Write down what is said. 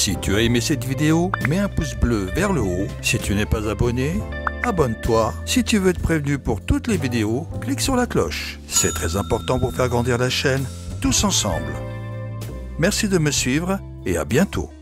Si tu as aimé cette vidéo, mets un pouce bleu vers le haut. Si tu n'es pas abonné, abonne-toi. Si tu veux être prévenu pour toutes les vidéos, clique sur la cloche. C'est très important pour faire grandir la chaîne, tous ensemble. Merci de me suivre et à bientôt.